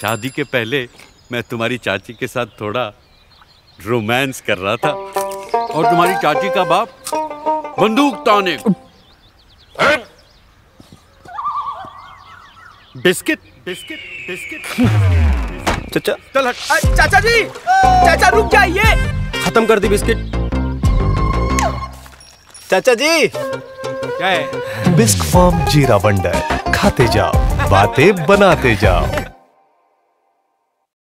शादी के पहले मैं तुम्हारी चाची के साथ थोड़ा रोमांस कर रहा था और तुम्हारी चाची का बाप बंदूक ताने। Biscuit biscuit biscuit. चाचा चल हट। चाचा जी, चाचा रुक जाइए। खत्म कर दी बिस्किट। चाचा जी क्या है? बिस्क फॉर्म जीरा वंडर, खाते जाओ बातें बनाते जाओ।